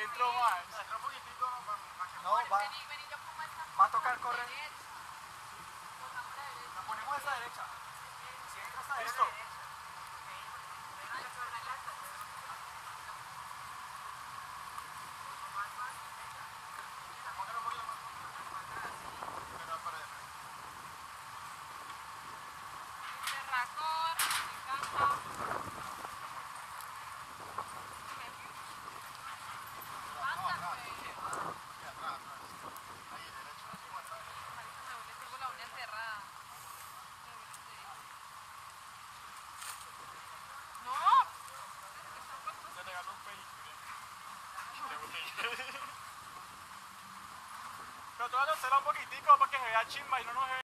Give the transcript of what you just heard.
entró más. Entra un poquitico para que No, va a tocar correr. La ponemos a esa derecha. Si entra a esa derecha. Listo. Pero todavía no será un poquitico para que se vea chimba y no nos